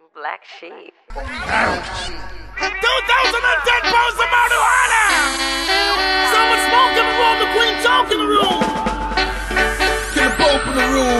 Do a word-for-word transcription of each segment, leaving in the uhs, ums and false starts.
Black Sheep. two thousand ten pounds of marijuana! Someone smoke in the room, the queen talk in the room. Kill the pope in the room.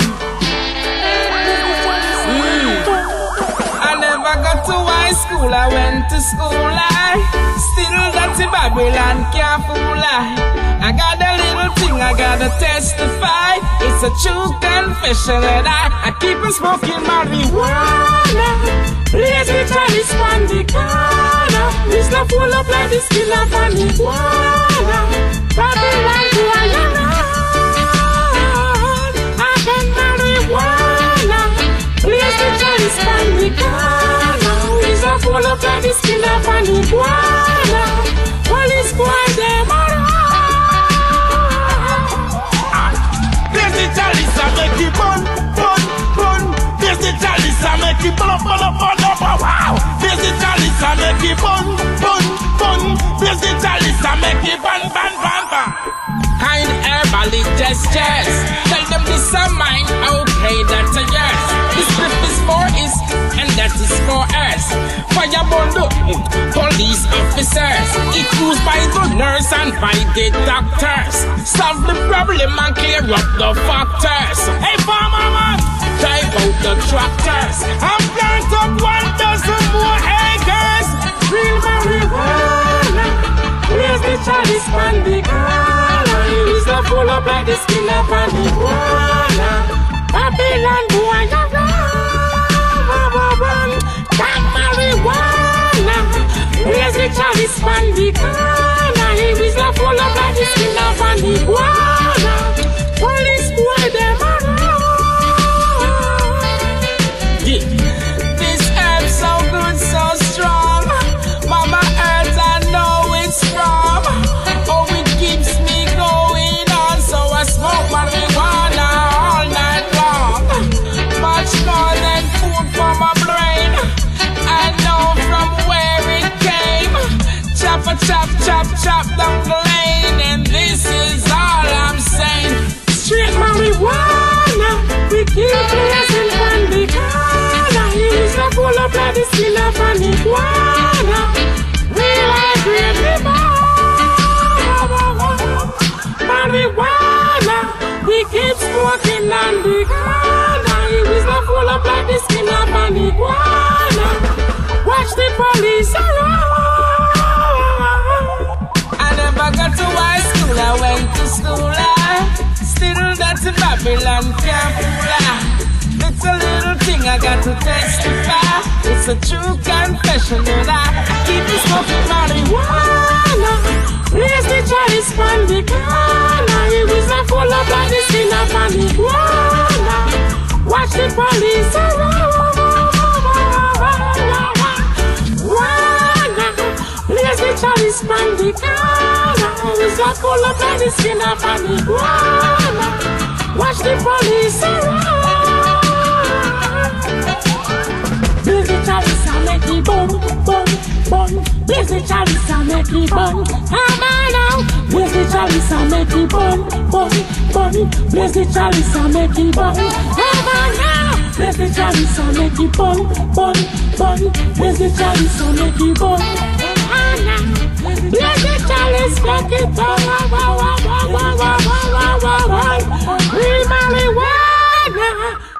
Mm. I never got to high school, I went to school, I still got to Babylon, can't fool I. I got a little thing I gotta testify. It's a true confession that I, I keep on smoking marijuana. Lazy Charlie's on the corner. It's not full up like the skin of an iguana. Babylon, do I run? I got marijuana. Lazy Charlie's on the corner. It's not full up like the skin of an iguana. Police boy, them are Chalice, I make it bun, bun, bun. There's the chalice, I make it bun, bun, bun, bun, wow. There's the chalice, I make it bun, bun, bun. There's the chalice, I make it bun, bun, bun, bun. Kind herbally gestures. Tell them this are mine, okay, that's a yes. This grip is for is, and that is for us. Fireball, police officers. It used by the nurse and by the doctors. Solve the problem and clear up the factors. Hey, farmer man, drive out the tractors. I'm plant up one dozen more acres. Real marijuana. Where's the chalice on the corner? It is the full up like the skin of an iguana. Babylon boy, you run. Got marijuana. Where's the chalice on the corner? It is the full up like the skin of an iguana. Police boy, them are yeah. This herb so good, so strong. Mama Earth, I know it's from. Oh, it keeps me going on. So I smoke marijuana all night long. Much more than food for my brain. I know from where it came. Chop a chop, chop, chop down the lane. And this is all I'm saying. Straight marijuana. We keep blessing from the corner. It's a full up like the skin of an iguana. Real high grade marijuana. We keep smoking on the corner. It's a full up like the skin of an iguana. Watch the police around. I never got to high school, I went to school. I still that's in Babylon, can't fool I. It's a little thing I got to testify. It's a true confession that I, I keep me smoking marijuana. Raise the chalice from the corner. It was a full up like the skin of an iguana. Watch the police around. Raise the chalice from the corner. It was a full up like the skin of an iguana. Watch the police around. Blaze the chalice and make it bun, bun, bun. Blaze the chalice and make it bun. Come on now. Blaze the chalice and make it bun, bun, bun. Blaze the chalice and make it bun. Come on now. Blaze the chalice and make it bun, bun, bun. Blaze the chalice and make it bun. Come on now. Blaze the chalice, make it bun. Real marijuana.